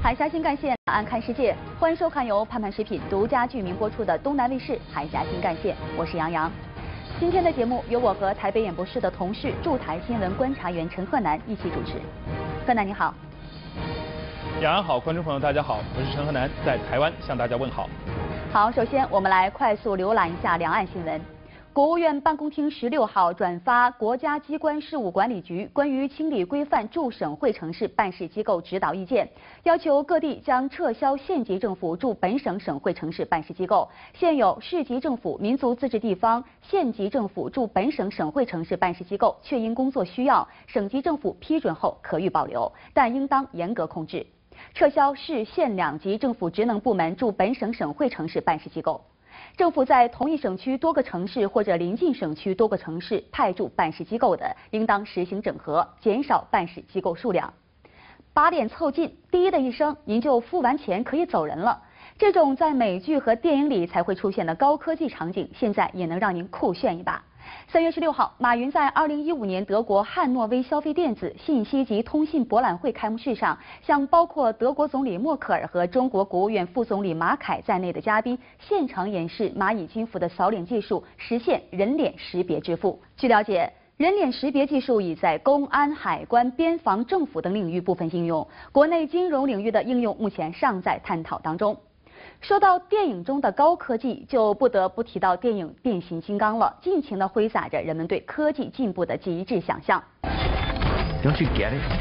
海峡新干线两岸看世界，欢迎收看由盼盼食品独家剧名播出的东南卫视海峡新干线，我是杨洋。今天的节目由我和台北演播室的同事驻台新闻观察员陈鹤南一起主持。鹤南你好。 杨洋好，观众朋友大家好，我是陈鹤南，在台湾向大家问好。 好，首先我们来快速浏览一下两岸新闻。国务院办公厅16号转发国家机关事务管理局关于清理规范驻省会城市办事机构指导意见，要求各地将撤销县级政府驻本省省会城市办事机构，现有市级政府、民族自治地方、县级政府驻本省省会城市办事机构，确因工作需要，省级政府批准后可予保留，但应当严格控制。撤销市县两级政府职能部门驻本省省会城市办事机构。政府在同一省区多个城市或者邻近省区多个城市派驻办事机构的，应当实行整合，减少办事机构数量。8点凑近，滴的一声，您就付完钱可以走人了。这种在美剧和电影里才会出现的高科技场景，现在也能让您酷炫一把。3月16号，马云在2015年德国汉诺威消费电子、信息及通信博览会开幕式上，向包括德国总理默克尔和中国国务院副总理马凯在内的嘉宾现场演示蚂蚁金服的扫脸技术，实现人脸识别支付。据了解，人脸识别技术已在公安、海关、边防、政府等领域部分应用，国内金融领域的应用目前尚在探讨当中。说到电影中的高科技，就不得不提到电影《变形金刚》了，尽情地挥洒着人们对科技进步的极致想象。 Don't you get it?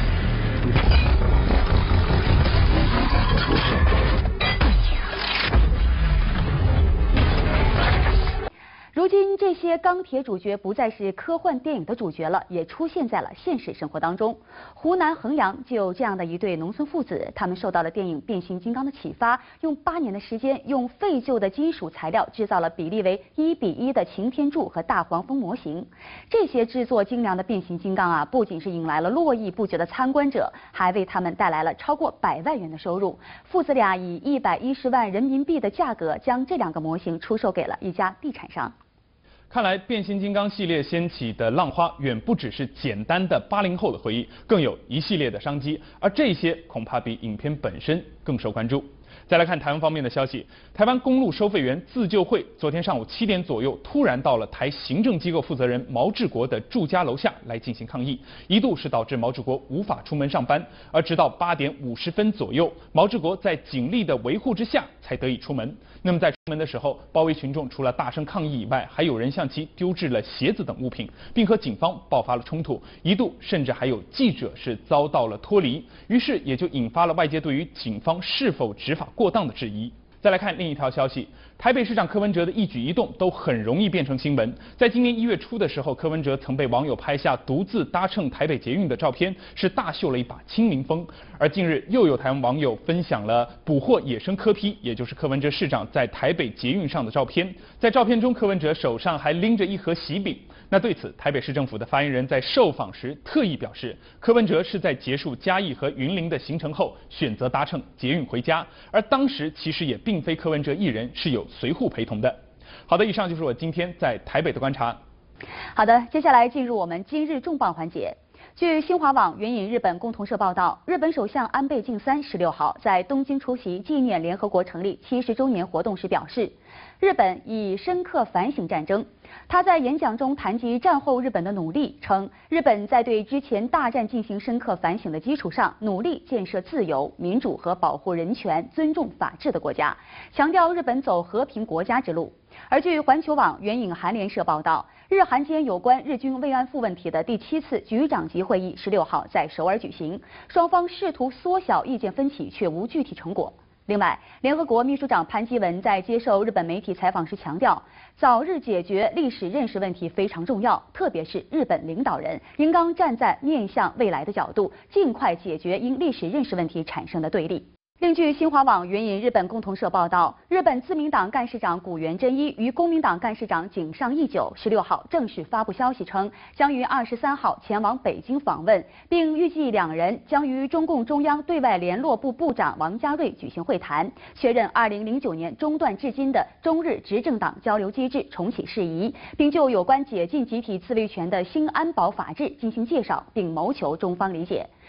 如今，这些钢铁主角不再是科幻电影的主角了，也出现在了现实生活当中。湖南衡阳就有这样的一对农村父子，他们受到了电影《变形金刚》的启发，用8年的时间，用废旧的金属材料制造了比例为1:1的擎天柱和大黄蜂模型。这些制作精良的变形金刚啊，不仅是引来了络绎不绝的参观者，还为他们带来了超过100万元的收入。父子俩以110万人民币的价格，将这2个模型出售给了一家地产商。 看来变形金刚系列掀起的浪花远不只是简单的80后的回忆，更有一系列的商机，而这些恐怕比影片本身更受关注。再来看台湾方面的消息，台湾公路收费员自救会昨天上午7点左右，突然到了台行政机构负责人毛治国的住家楼下来进行抗议，一度是导致毛治国无法出门上班，而直到8点50分左右，毛治国在警力的维护之下才得以出门。那么在出门的时候，包围群众除了大声抗议以外，还有人向其丢掷了鞋子等物品，并和警方爆发了冲突，一度甚至还有记者是遭到了脱离，于是也就引发了外界对于警方是否执法过当的质疑。再来看另一条消息，台北市长柯文哲的一举一动都很容易变成新闻。在今年1月初的时候，柯文哲曾被网友拍下独自搭乘台北捷运的照片，是大秀了一把亲民风。而近日又有台湾网友分享了捕获野生柯 P， 也就是柯文哲市长在台北捷运上的照片。在照片中，柯文哲手上还拎着一盒喜饼。那对此，台北市政府的发言人在受访时特意表示，柯文哲是在结束嘉义和云林的行程后，选择搭乘捷运回家，而当时其实也并非柯文哲一人，是有随护陪同的。好的，以上就是我今天在台北的观察。 好的，接下来进入我们今日重磅环节。据新华网援引日本共同社报道，日本首相安倍晋三16号在东京出席纪念联合国成立70周年活动时表示，日本已深刻反省战争。他在演讲中谈及战后日本的努力，称日本在对之前大战进行深刻反省的基础上，努力建设自由、民主和保护人权、尊重法治的国家，强调日本走和平国家之路。而据环球网援引韩联社报道，日韩间有关日军慰安妇问题的第7次局长级会议16号在首尔举行，双方试图缩小意见分歧，却无具体成果。另外，联合国秘书长潘基文在接受日本媒体采访时强调，早日解决历史认识问题非常重要，特别是日本领导人应当站在面向未来的角度，尽快解决因历史认识问题产生的对立。另据新华网援引日本共同社报道，日本自民党干事长谷原真一与公民党干事长井上义久16号正式发布消息称，将于23号前往北京访问，并预计2人将与中共中央对外联络部部长王家瑞举行会谈，确认2009年中断至今的中日执政党交流机制重启事宜，并就有关解禁集体自卫权的新安保法制进行介绍，并谋求中方理解。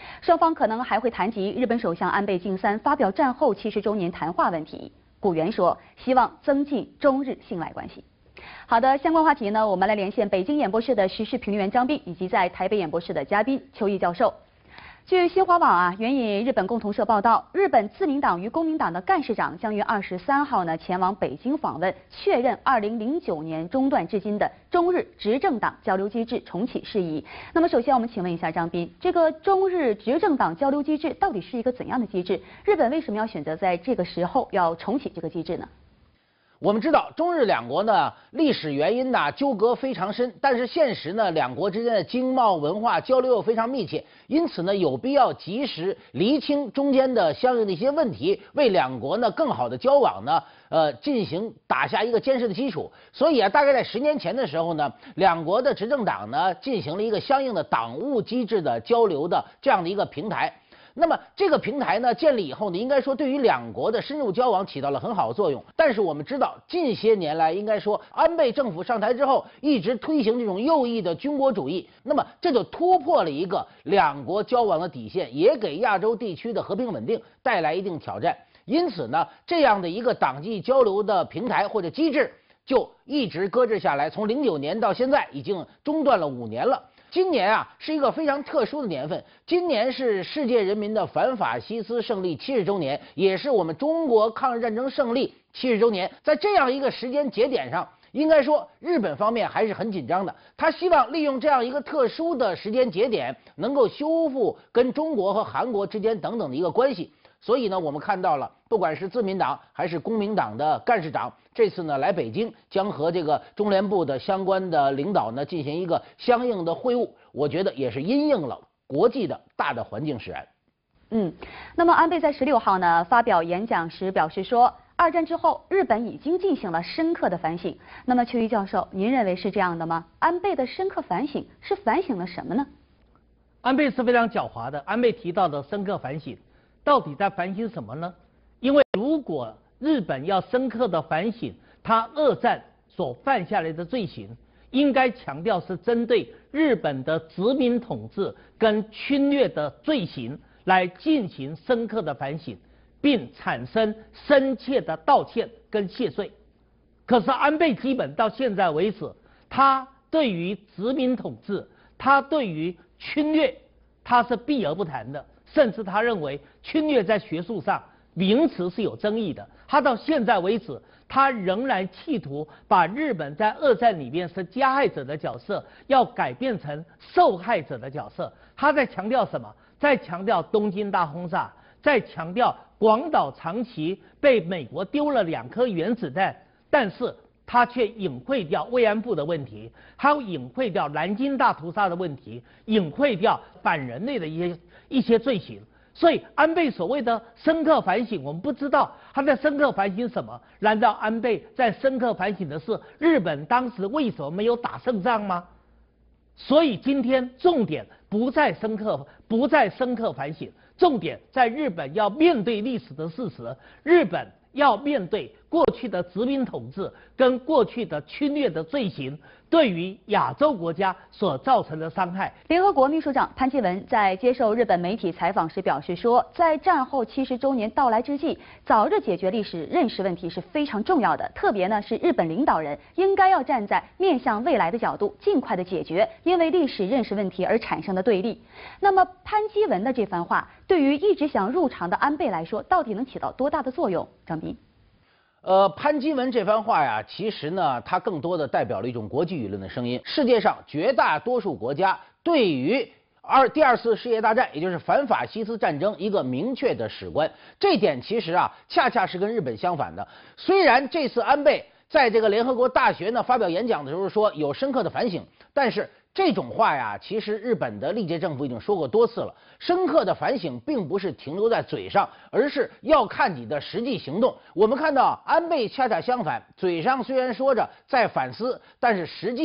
双方可能还会谈及日本首相安倍晋三发表战后70周年谈话问题。古元说，希望增进中日信赖关系。好的，相关话题呢，我们来连线北京演播室的时事评论员张斌，以及在台北演播室的嘉宾邱毅教授。据新华网援引日本共同社报道，日本自民党与公民党的干事长将于23号前往北京访问，确认2009年中断至今的中日执政党交流机制重启事宜。那么，首先我们请问一下张斌，这个中日执政党交流机制到底是一个怎样的机制？日本为什么要选择在这个时候要重启这个机制呢？ 我们知道，中日两国呢历史原因呢纠葛非常深，但是现实呢两国之间的经贸文化交流又非常密切，因此呢有必要及时厘清中间的相应的一些问题，为两国呢更好的交往呢进行打下一个坚实的基础。所以大概在10年前的时候呢，两国的执政党呢进行了一个相应的党务机制的交流的这样的一个平台。那么这个平台呢建立以后呢，应该说对于两国的深入交往起到了很好的作用。但是我们知道，近些年来应该说安倍政府上台之后，一直推行这种右翼的军国主义，那么这就突破了一个两国交往的底线，也给亚洲地区的和平稳定带来一定挑战。因此呢，这样的一个党际交流的平台或者机制就一直搁置下来，从09年到现在已经中断了5年了。今年是一个非常特殊的年份，今年是世界人民的反法西斯胜利70周年，也是我们中国抗日战争胜利70周年。在这样一个时间节点上，应该说日本方面还是很紧张的，他希望利用这样一个特殊的时间节点，能够修复跟中国和韩国之间等等的一个关系。所以呢，我们看到了，不管是自民党还是公民党的干事长，这次呢来北京，将和这个中联部的相关的领导呢进行一个相应的会晤。我觉得也是因应了国际的大的环境使然。 那么安倍在16号呢发表演讲时表示说，二战之后，日本已经进行了深刻的反省。那么邱毅教授，您认为是这样的吗？安倍的深刻反省是反省了什么呢？ 安倍是非常狡猾的。安倍提到的深刻反省，到底在反省什么呢？因为如果日本要深刻的反省他二战所犯下来的罪行，应该强调是针对日本的殖民统治跟侵略的罪行来进行深刻的反省，并产生深切的道歉跟谢罪。可是安倍基本到现在为止，他对于殖民统治，他对于侵略，他是避而不谈的，甚至他认为侵略在学术上名词是有争议的。他到现在为止，他仍然企图把日本在二战里面是加害者的角色，要改变成受害者的角色。他在强调什么？在强调东京大轰炸，在强调广岛长崎被美国丢了2颗原子弹，但是他却隐晦掉慰安妇的问题，他隐晦掉南京大屠杀的问题，隐晦掉反人类的一些罪行。所以安倍所谓的深刻反省，我们不知道他在深刻反省什么？难道安倍在深刻反省的是日本当时为什么没有打胜仗吗？所以今天重点不在深刻反省，重点在日本要面对历史的事实，日本要面对过去的殖民统治跟过去的侵略的罪行对于亚洲国家所造成的伤害。 联合国秘书长潘基文在接受日本媒体采访时表示说，在战后70周年到来之际，早日解决历史认识问题是非常重要的，特别呢是日本领导人应该要站在面向未来的角度，尽快的解决因为历史认识问题而产生的对立。那么潘基文的这番话对于一直想入场的安倍来说，到底能起到多大的作用？张斌。 潘基文这番话呀，其实呢，它更多的代表了一种国际舆论的声音。世界上绝大多数国家对于第二次世界大战，也就是反法西斯战争一个明确的史观，这点其实恰恰是跟日本相反的。虽然这次安倍在这个联合国大学呢发表演讲的时候说有深刻的反省，但是这种话呀，其实日本的历届政府已经说过多次了。深刻的反省并不是停留在嘴上，而是要看你的实际行动。我们看到安倍恰恰相反，嘴上虽然说着在反思，但是实际上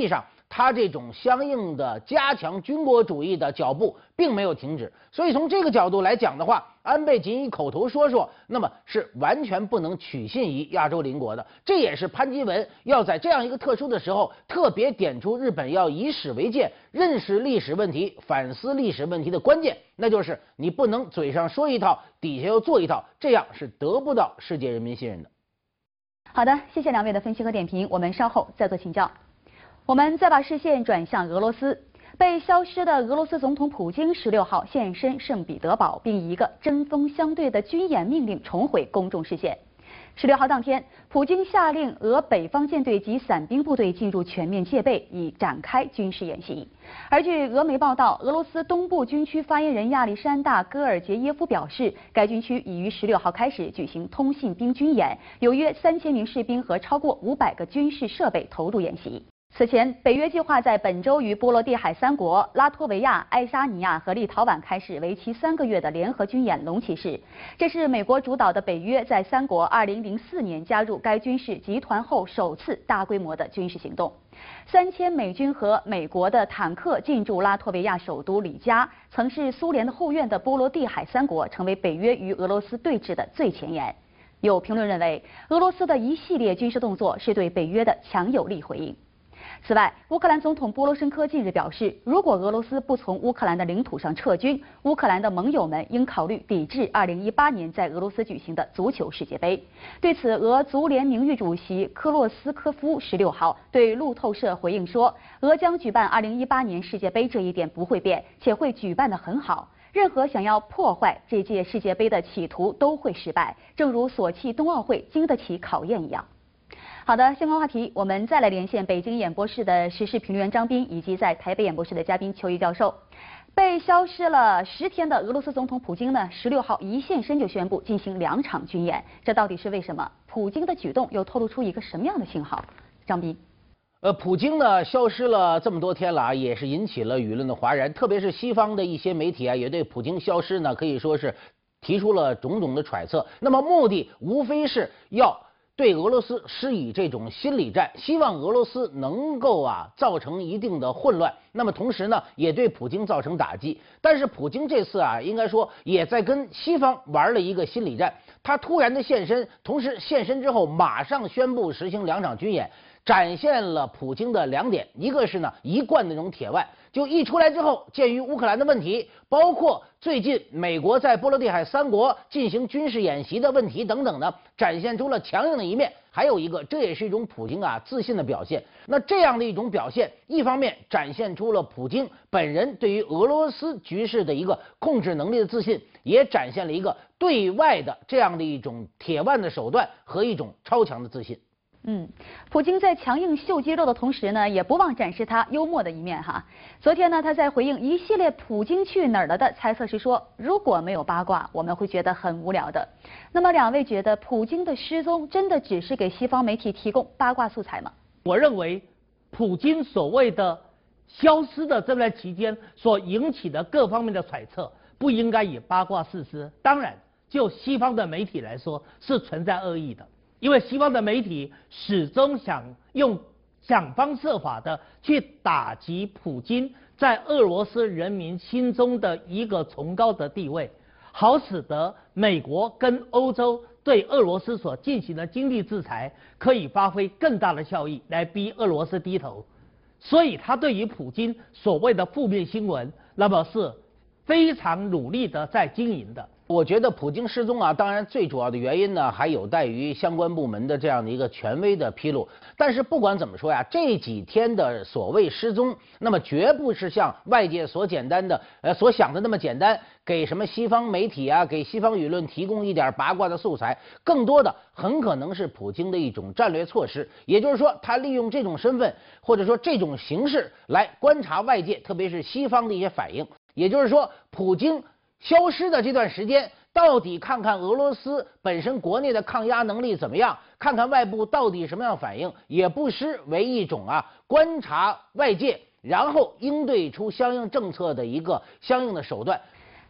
他这种相应的加强军国主义的脚步并没有停止。所以从这个角度来讲的话，安倍仅以口头说说，那么是完全不能取信于亚洲邻国的。这也是潘基文要在这样一个特殊的时候特别点出日本要以史为鉴，认识历史问题，反思历史问题的关键，那就是你不能嘴上说一套，底下又做一套，这样是得不到世界人民信任的。 好的，谢谢两位的分析和点评，我们稍后再做请教。我们再把视线转向俄罗斯。被消失的俄罗斯总统普京16号现身圣彼得堡，并以一个针锋相对的军演命令重回公众视线。16号当天，普京下令俄北方舰队及伞兵部队进入全面戒备，以展开军事演习。而据俄媒报道，俄罗斯东部军区发言人亚历山大·戈尔杰耶夫表示，该军区已于16号开始举行通信兵军演，有约3000名士兵和超过500个军事设备投入演习。此前，北约计划在本周与波罗的海3国拉脱维亚、爱沙尼亚和立陶宛开始为期3个月的联合军演龙骑士。这是美国主导的北约在3国2004年加入该军事集团后首次大规模的军事行动。3000美军和美国的坦克进驻拉脱维亚首都里加，曾是苏联的后院的波罗的海3国成为北约与俄罗斯对峙的最前沿。有评论认为，俄罗斯的一系列军事动作是对北约的强有力回应。此外，乌克兰总统波罗申科近日表示，如果俄罗斯不从乌克兰的领土上撤军，乌克兰的盟友们应考虑抵制2018年在俄罗斯举行的足球世界杯。对此，俄足联名誉主席科洛斯科夫16号对路透社回应说，俄将举办2018年世界杯这一点不会变，且会举办得很好。任何想要破坏这届世界杯的企图都会失败，正如索契冬奥会经得起考验一样。好的，相关话题我们再来连线北京演播室的时事评论员张斌，以及在台北演播室的嘉宾邱毅教授。被消失了10天的俄罗斯总统普京呢，16号一现身就宣布进行2场军演，这到底是为什么？普京的举动又透露出一个什么样的信号？张斌。 普京呢消失了这么多天了啊，也是引起了舆论的哗然，特别是西方的一些媒体啊，也对普京消失呢可以说是提出了种种的揣测。那么目的无非是要对俄罗斯施以这种心理战，希望俄罗斯能够造成一定的混乱，那么同时呢也对普京造成打击。但是普京这次应该说也在跟西方玩了一个心理战，他突然的现身，同时现身之后马上宣布实行2场军演，展现了普京的2点，一个是呢一贯的那种铁腕，就一出来之后，鉴于乌克兰的问题，包括最近美国在波罗的海3国进行军事演习的问题等等呢，展现出了强硬的一面。还有一个，这也是一种普京自信的表现。那这样的一种表现，一方面展现出了普京本人对于俄罗斯局势的一个控制能力的自信，也展现了一个对外的这样的一种铁腕的手段和一种超强的自信。 普京在强硬秀肌肉的同时呢，也不忘展示他幽默的一面哈。昨天呢，他在回应一系列普京去哪儿了的猜测时说，如果没有八卦，我们会觉得很无聊的。那么两位觉得普京的失踪真的只是给西方媒体提供八卦素材吗？ 我认为，普京所谓的消失的这段期间所引起的各方面的揣测，不应该以八卦视之。当然，就西方的媒体来说，是存在恶意的。因为西方的媒体始终想方设法的去打击普京在俄罗斯人民心中的一个崇高的地位，好使得美国跟欧洲对俄罗斯所进行的经济制裁可以发挥更大的效益，来逼俄罗斯低头。所以他对于普京所谓的负面新闻，那么是非常努力的在经营的。 我觉得普京失踪当然最主要的原因呢，还有待于相关部门的这样的一个权威的披露。但是不管怎么说呀，这几天的所谓失踪，那么绝不是像外界所想的那么简单，给什么西方媒体给西方舆论提供一点八卦的素材，更多的很可能是普京的一种战略措施。也就是说，他利用这种身份或者说这种形式来观察外界，特别是西方的一些反应。也就是说，普京消失的这段时间，到底看看俄罗斯本身国内的抗压能力怎么样，看看外部到底什么样反应，也不失为一种观察外界，然后应对出相应政策的一个相应的手段。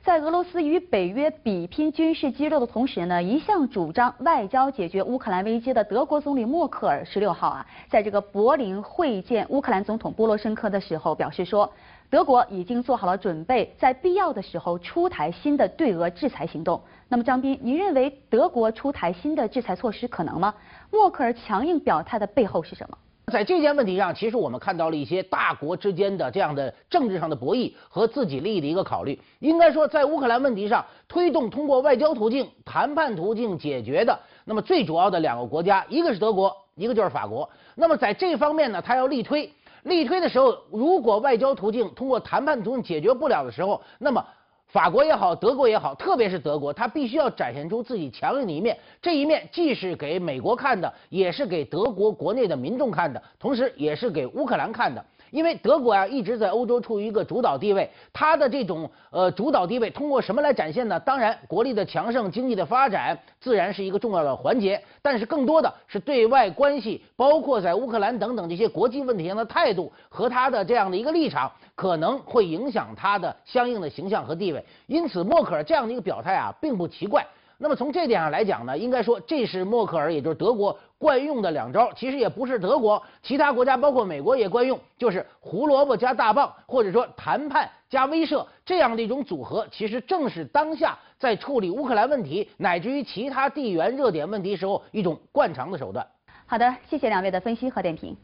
在俄罗斯与北约比拼军事肌肉的同时呢，一向主张外交解决乌克兰危机的德国总理默克尔16号在这个柏林会见乌克兰总统波罗申科的时候表示说，德国已经做好了准备，在必要的时候出台新的对俄制裁行动。那么张斌，您认为德国出台新的制裁措施可能吗？默克尔强硬表态的背后是什么？ 在这件问题上，其实我们看到了一些大国之间的这样的政治上的博弈和自己利益的一个考虑。应该说，在乌克兰问题上推动通过外交途径、谈判途径解决的，那么最主要的2个国家，一个是德国，一个就是法国。那么在这方面呢，他要力推的时候，如果外交途径通过谈判途径解决不了的时候，那么法国也好，德国也好，特别是德国，他必须要展现出自己强硬的一面。这一面既是给美国看的，也是给德国国内的民众看的，同时也是给乌克兰看的。因为德国一直在欧洲处于一个主导地位，它的这种主导地位通过什么来展现呢？当然，国力的强盛、经济的发展自然是一个重要的环节，但是更多的是对外关系，包括在乌克兰等等这些国际问题上的态度和他的这样的一个立场，可能会影响他的相应的形象和地位。因此，默克尔这样的一个表态并不奇怪。那么从这点上来讲呢，应该说这是默克尔，也就是德国惯用的2招。其实也不是德国，其他国家包括美国也惯用，就是胡萝卜加大棒，或者说谈判加威慑这样的一种组合。其实正是当下在处理乌克兰问题乃至于其他地缘热点问题时候一种惯常的手段。 好的，谢谢2位的分析和点评。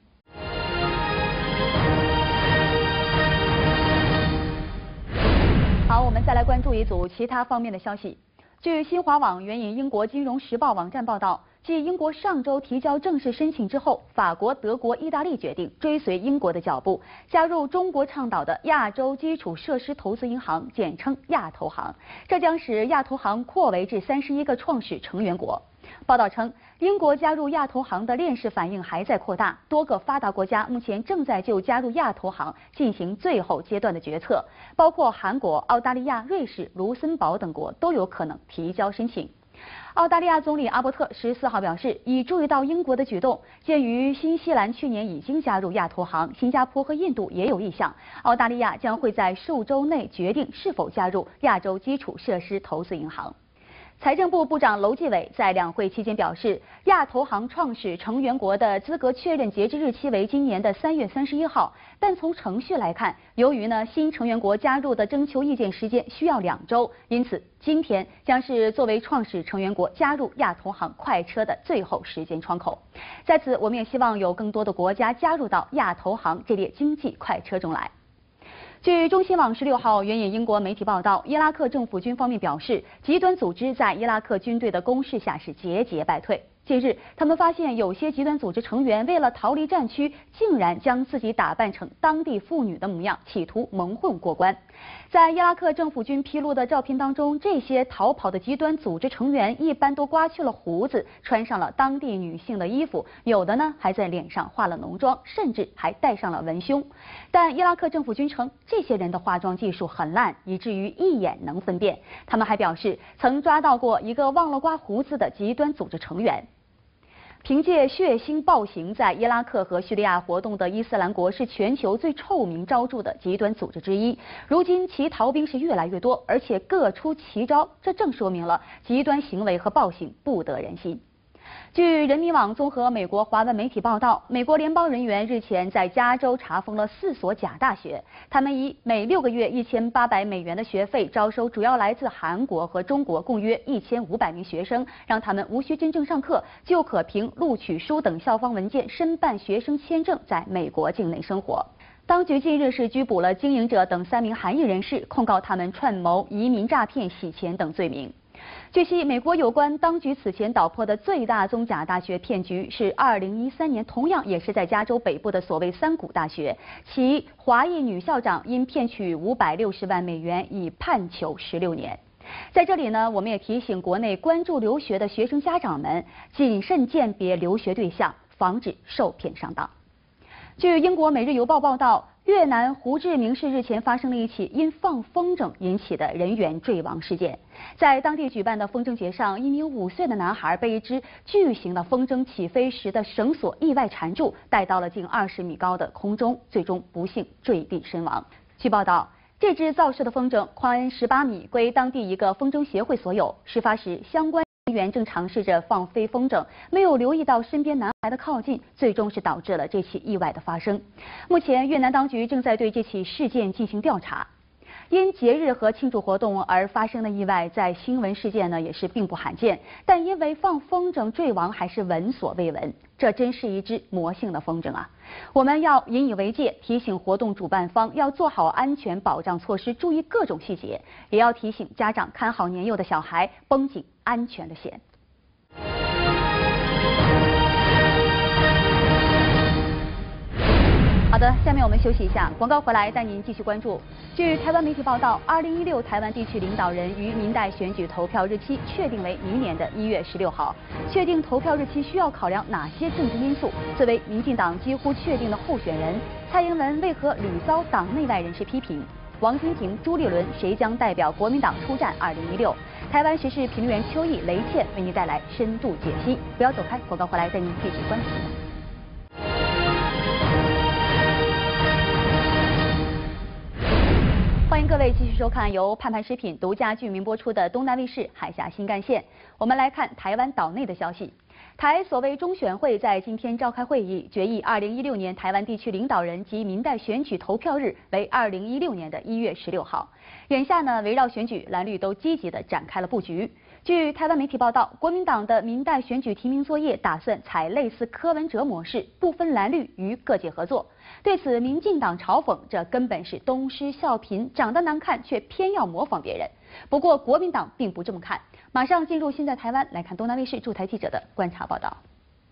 好，我们再来关注一组其他方面的消息。据新华网援引英国《金融时报》网站报道，继英国上周提交正式申请之后，法国、德国、意大利决定追随英国的脚步，加入中国倡导的亚洲基础设施投资银行，简称亚投行。这将使亚投行扩围至31个创始成员国。报道称，英国加入亚投行的链式反应还在扩大，多个发达国家目前正在就加入亚投行进行最后阶段的决策，包括韩国、澳大利亚、瑞士、卢森堡等国都有可能提交申请。澳大利亚总理阿伯特14号表示，已注意到英国的举动，鉴于新西兰去年已经加入亚投行，新加坡和印度也有意向，澳大利亚将会在数周内决定是否加入亚洲基础设施投资银行。财政部部长楼继伟在两会期间表示，亚投行创始成员国的资格确认截止日期为今年的3月31号，但从程序来看，由于新成员国加入的征求意见时间需要2周，因此今天将是作为创始成员国加入亚投行快车的最后时间窗口。在此，我们也希望有更多的国家加入到亚投行这列经济快车中来。据中新网16号援引英国媒体报道，伊拉克政府军方面表示，极端组织在伊拉克军队的攻势下是节节败退。近日，他们发现有些极端组织成员为了逃离战区，竟然将自己打扮成当地妇女的模样，企图蒙混过关。在伊拉克政府军披露的照片当中，这些逃跑的极端组织成员一般都刮去了胡子，穿上了当地女性的衣服，有的还在脸上化了浓妆，甚至还戴上了文胸。但伊拉克政府军称，这些人的化妆技术很烂，以至于一眼能分辨。他们还表示，曾抓到过一个忘了刮胡子的极端组织成员。凭借血腥暴行在伊拉克和叙利亚活动的伊斯兰国是全球最臭名昭著的极端组织之一。如今其逃兵是越来越多，而且各出奇招，这正说明了极端行为和暴行不得人心。据人民网综合美国华文媒体报道，美国联邦人员日前在加州查封了4所假大学，他们以每6个月$1800的学费招收主要来自韩国和中国共约1500名学生，让他们无需真正上课，就可凭录取书等校方文件申办学生签证，在美国境内生活。当局近日是拘捕了经营者等3名韩裔人士，控告他们串谋移民诈骗、洗钱等罪名。据悉，美国有关当局此前捣破的最大宗假大学骗局是2013年，同样也是在加州北部的所谓三股大学，其华裔女校长因骗取$560万已判囚16年。在这里我们也提醒国内关注留学的学生家长们，谨慎鉴别留学对象，防止受骗上当。据英国《每日邮报》报道，越南胡志明市日前发生了一起因放风筝引起的人员坠亡事件。在当地举办的风筝节上，一名5岁的男孩被一只巨型的风筝起飞时的绳索意外缠住，带到了近20米高的空中，最终不幸坠地身亡。据报道， 这只造势的风筝宽18米，归当地一个风筝协会所有。事发时，相关人员正尝试着放飞风筝，没有留意到身边男孩的靠近，最终是导致了这起意外的发生。目前，越南当局正在对这起事件进行调查。因节日和庆祝活动而发生的意外，在新闻事件呢也是并不罕见，但因为放风筝坠亡还是闻所未闻，这真是一只魔性的风筝啊！我们要引以为戒，提醒活动主办方要做好安全保障措施，注意各种细节，也要提醒家长看好年幼的小孩，绷紧安全的弦。好的，下面我们休息一下，广告回来带您继续关注。据台湾媒体报道，2016台湾地区领导人与民代选举投票日期确定为明年的1月16号。确定投票日期需要考量哪些政治因素？作为民进党几乎确定的候选人，蔡英文为何屡遭党内外人士批评？王金平、朱立伦谁将代表国民党出战2016？台湾时事评论员邱毅、雷倩为您带来深度解析。不要走开，广告回来带您继续关注。欢迎各位继续收看由盼盼食品独家居民播出的东南卫视海峡新干线。我们来看台湾岛内的消息。台所谓中选会在今天召开会议，决议2016年台湾地区领导人及民代选举投票日为2016年的1月16号。眼下呢，围绕选举，蓝绿都积极地展开了布局。据台湾媒体报道，国民党的民代选举提名作业打算采类似柯文哲模式，不分蓝绿与各界合作。对此，民进党嘲讽这根本是东施效颦，长得难看却偏要模仿别人。不过国民党并不这么看。马上进入现在台湾，来看东南卫视驻台记者的观察报道。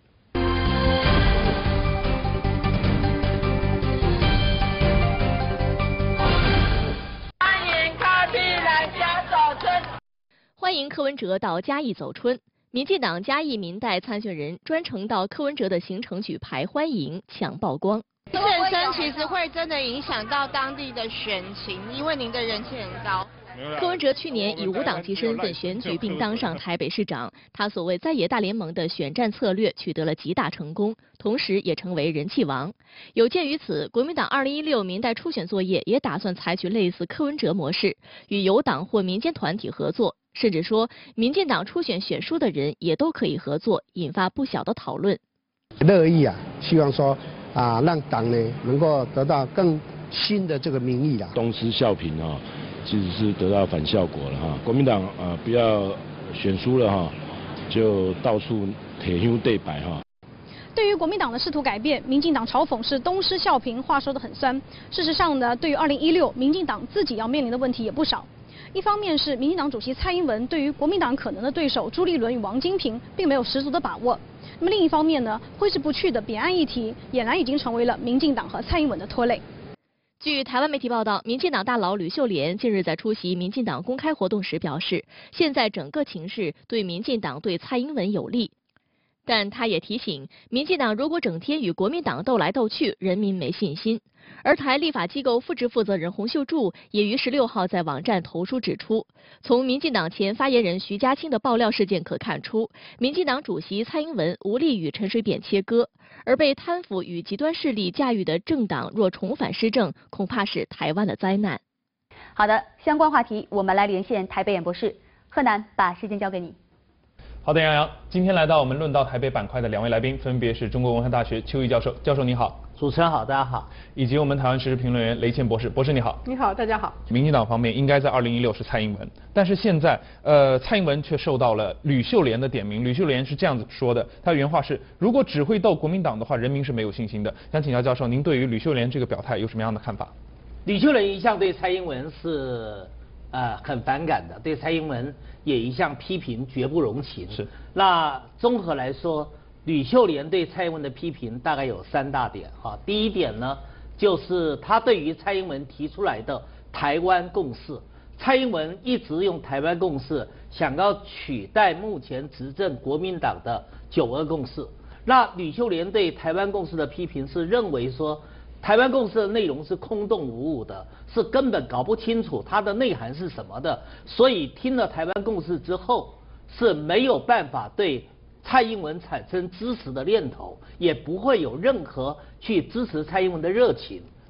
欢迎柯文哲到嘉义走春，民进党嘉义民代参选人专程到柯文哲的行程举牌欢迎，抢曝光。 选生其实会真的影响到当地的选情，因为您的人气很高。 柯文哲去年以无党籍身份选举并当上台北市长，他所谓在野大联盟的选战策略取得了极大成功，同时也成为人气王。有鉴于此，国民党2016民代初选作业也打算采取类似柯文哲模式，与有党或民间团体合作，甚至说民进党初选选输的人也都可以合作，引发不小的讨论。 乐意希望说让党呢能够得到更新的这个民意东施效颦其实是得到反效果了国民党不要选输了就到处铁胸对白对于国民党的试图改变，民进党嘲讽是东施效颦，话说得很酸。事实上呢，对于2016民进党自己要面临的问题也不少。一方面是民进党主席蔡英文对于国民党可能的对手朱立伦与王金平并没有十足的把握。那么另一方面呢，挥之不去的扁案议题俨然已经成为了民进党和蔡英文的拖累。 据台湾媒体报道，民进党大佬吕秀莲近日在出席民进党公开活动时表示，现在整个情势对民进党对蔡英文有利。但他也提醒，民进党如果整天与国民党斗来斗去，人民没信心。而台立法机构副职负责人洪秀柱也于16号在网站投书指出，从民进党前发言人徐家清的爆料事件可看出，民进党主席蔡英文无力与陈水扁切割，而被贪腐与极端势力驾驭的政党若重返施政，恐怕是台湾的灾难。 好的，相关话题我们来连线台北演播室，贺南把时间交给你。 好的，杨洋，今天来到我们论到台北板块的两位来宾，分别是中国文化大学邱毅教授，教授你好。 主持人好，大家好。 以及我们台湾时事评论员雷倩博士，博士你好。 你好，大家好。 民进党方面应该在2016是蔡英文，但是现在蔡英文却受到了吕秀莲的点名。吕秀莲是这样子说的，他原话是：如果只会斗国民党的话，人民是没有信心的。想请教教授，您对于吕秀莲这个表态有什么样的看法？ 吕秀莲一向对蔡英文是很反感的，对蔡英文也一向批评，绝不容情。 是。 那综合来说，吕秀莲对蔡英文的批评大概有3大点第一点呢，就是他对于蔡英文提出来的台湾共识，蔡英文一直用台湾共识想要取代目前执政国民党的9·2共识。那吕秀莲对台湾共识的批评是认为说，台湾共识的内容是空洞无物的，是根本搞不清楚它的内涵是什么的，所以听了台湾共识之后是没有办法对蔡英文产生支持的念头，也不会有任何去支持蔡英文的热情。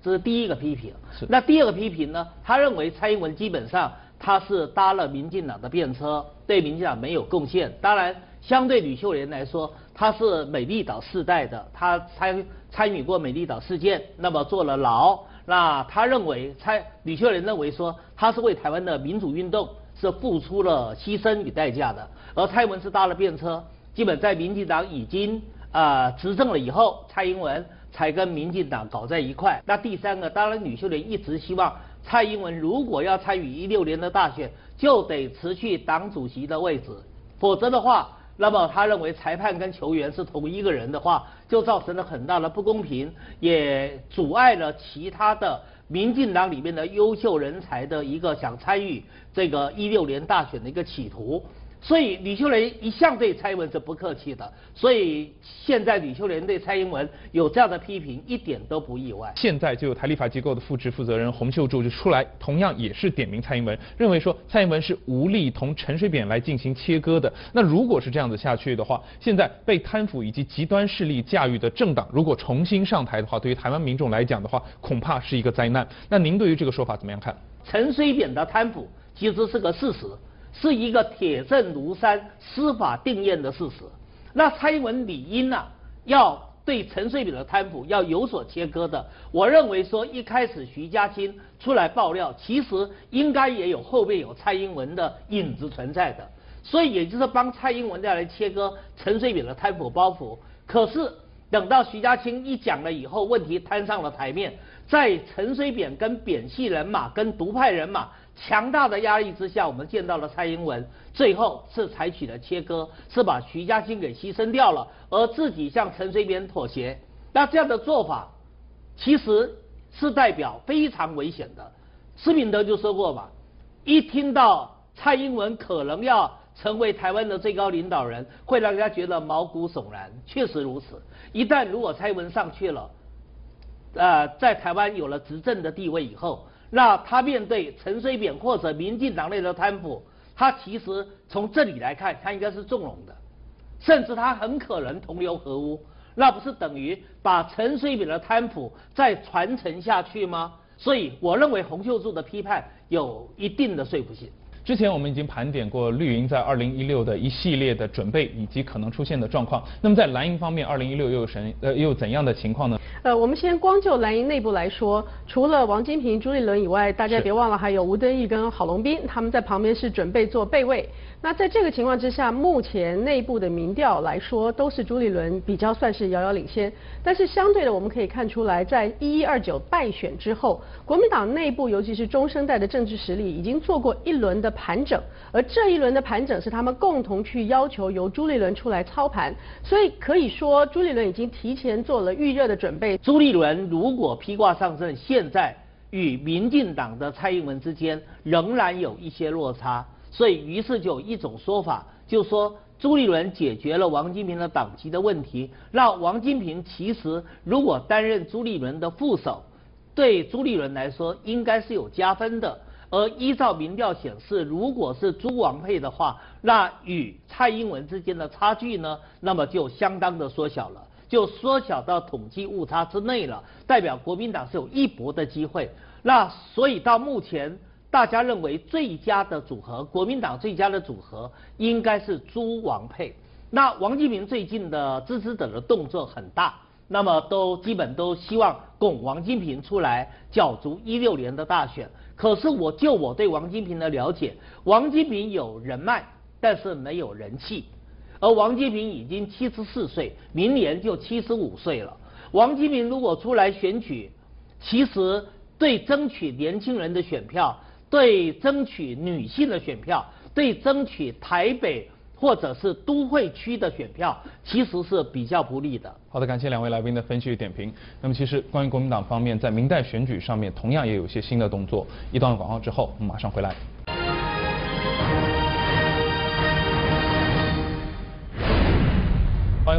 这是第一个批评。那第二个批评呢？他认为蔡英文基本上他是搭了民进党的便车，对民进党没有贡献。当然，相对吕秀莲来说，他是美丽岛世代的，他参与过美丽岛事件，那么坐了牢。那他认为吕秀莲认为说，他是为台湾的民主运动是付出了牺牲与代价的，而蔡英文是搭了便车，基本在民进党已经执政了以后，蔡英文才跟民进党搞在一块。那第三个，当然吕秀莲一直希望蔡英文如果要参与16年的大选，就得辞去党主席的位置，否则的话，那么他认为裁判跟球员是同一个人的话，就造成了很大的不公平，也阻碍了其他的民进党里面的优秀人才的一个想参与这个16年大选的一个企图。所以吕秀莲一向对蔡英文是不客气的，所以现在吕秀莲对蔡英文有这样的批评一点都不意外。 现在就有台立法机构的副职负责人洪秀柱就出来，同样也是点名蔡英文，认为说蔡英文是无力同陈水扁来进行切割的。那如果是这样子下去的话，现在被贪腐以及极端势力驾驭的政党如果重新上台的话，对于台湾民众来讲的话，恐怕是一个灾难。那您对于这个说法怎么样看？ 陈水扁的贪腐其实是个事实，是一个铁证如山、司法定验的事实。那蔡英文理应要对陈水扁的贪腐要有所切割的。我认为说一开始徐嘉清出来爆料，其实应该也有后面有蔡英文的影子存在的，所以也就是帮蔡英文再来切割陈水扁的贪腐包袱。可是等到徐嘉清一讲了以后，问题摊上了台面，在陈水扁跟扁系人马跟独派人马强大的压力之下，我们见到了蔡英文最后是采取了切割，是把徐嘉清给牺牲掉了，而自己向陈水扁妥协。那这样的做法其实是代表非常危险的。施明德就说过嘛，一听到蔡英文可能要成为台湾的最高领导人，会让人家觉得毛骨悚然。确实如此，一旦如果蔡英文上去了，在台湾有了执政的地位以后，那他面对陈水扁或者民进党内的贪腐，他其实从这里来看，他应该是纵容的，甚至他很可能同流合污。那不是等于把陈水扁的贪腐再传承下去吗？所以我认为洪秀柱的批判有一定的说服性。 之前我们已经盘点过绿营在2016的一系列的准备以及可能出现的状况。那么在蓝营方面，2016又有怎样的情况呢？ 我们先光就蓝营内部来说，除了王金平、朱立伦以外，大家别忘了还有吴敦义跟郝龙斌，他们在旁边是准备做备位。那在这个情况之下，目前内部的民调来说，都是朱立伦比较算是遥遥领先。但是相对的，我们可以看出来，在1129败选之后，国民党内部尤其是中生代的政治实力已经做过一轮的盘整，而这一轮的盘整是他们共同去要求由朱立伦出来操盘，所以可以说朱立伦已经提前做了预热的准备。 朱立伦如果披挂上阵，现在与民进党的蔡英文之间仍然有一些落差，所以于是就有一种说法，就是说朱立伦解决了王金平的党籍的问题，让王金平其实如果担任朱立伦的副手，对朱立伦来说应该是有加分的。而依照民调显示，如果是朱王配的话，那与蔡英文之间的差距呢，那么就相当的缩小了，就缩小到统计误差之内了，代表国民党是有一搏的机会。那所以到目前，大家认为最佳的组合，国民党最佳的组合应该是朱王配。那王金平最近的支持者的动作很大，那么基本都希望拱王金平出来角逐16年的大选。可是我对王金平的了解，王金平有人脉，但是没有人气。而王金平已经74岁，明年就75岁了。王金平如果出来选举，其实对争取年轻人的选票，对争取女性的选票，对争取台北或者是都会区的选票，其实是比较不利的。 好的，感谢两位来宾的分析与点评。那么其实关于国民党方面，在明代选举上面，同样也有一些新的动作。一段广告之后，我们马上回来。欢迎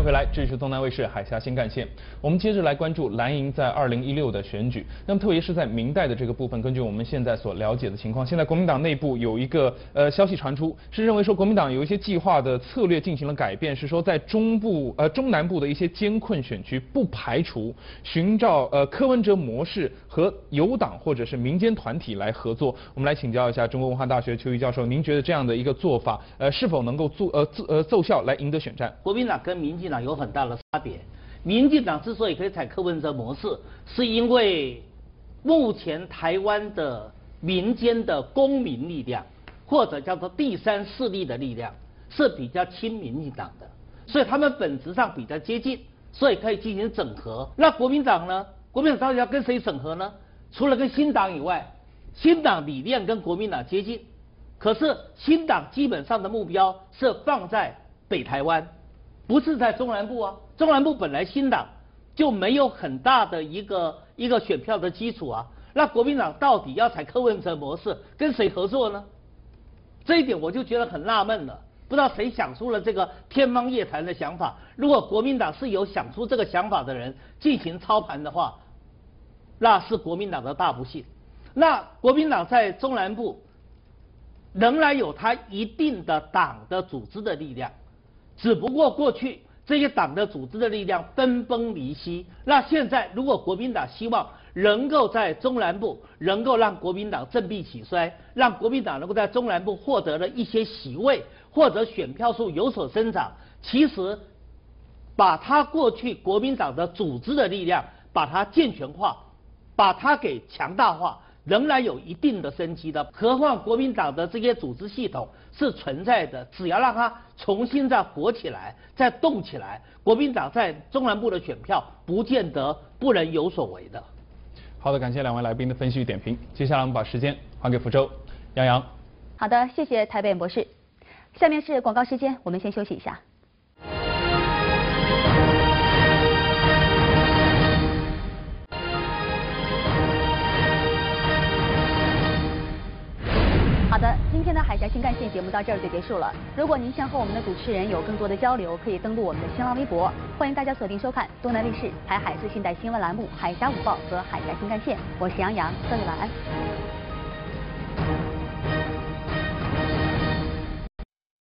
迎回来，这里是东南卫视海峡新干线。我们接着来关注蓝营在2016的选举。那么特别是在明代的这个部分，根据我们现在所了解的情况，现在国民党内部有一个消息传出，是认为说国民党有一些计划的策略进行了改变，是说在中南部的一些艰困选区，不排除寻照柯文哲模式和友党或者是民间团体来合作。我们来请教一下中国文化大学邱毅教授，您觉得这样的一个做法，是否能够奏效来赢得选战？ 国民党跟民进党有很大的差别。民进党之所以可以采柯文哲模式，是因为目前台湾的民间的公民力量，或者叫做第三势力的力量，是比较亲民进党的，所以他们本质上比较接近，所以可以进行整合。那国民党呢？国民党到底要跟谁整合呢？除了跟新党以外，新党理念跟国民党接近，可是新党基本上的目标是放在北台湾，不是在中南部啊。中南部本来新党就没有很大的一个选票的基础啊。那国民党到底要采柯文哲模式，跟谁合作呢？这一点我就觉得很纳闷了，不知道谁想出了这个天方夜谭的想法。如果国民党是有想出这个想法的人进行操盘的话，那是国民党的大不幸。那国民党在中南部仍然有它一定的党的组织的力量，只不过过去这些党的组织的力量分崩离析。那现在如果国民党希望能够在中南部能够让国民党振臂起衰，让国民党能够在中南部获得了一些席位或者选票数有所增长，其实把他过去国民党的组织的力量把它健全化，把它给强大化，仍然有一定的生机的。何况国民党的这些组织系统是存在的，只要让它重新再活起来，再动起来，国民党在中南部的选票不见得不能有所为的。 好的，感谢两位来宾的分析与点评。接下来我们把时间还给福州，杨洋。 好的，谢谢台北博士。下面是广告时间，我们先休息一下。好的，今天的海峡新干线节目到这儿就结束了。如果您想和我们的主持人有更多的交流，可以登录我们的新浪微博，欢迎大家锁定收看东南卫视台海最新的新闻栏目《海峡午报》和《海峡新干线》。我是杨洋，各位晚安。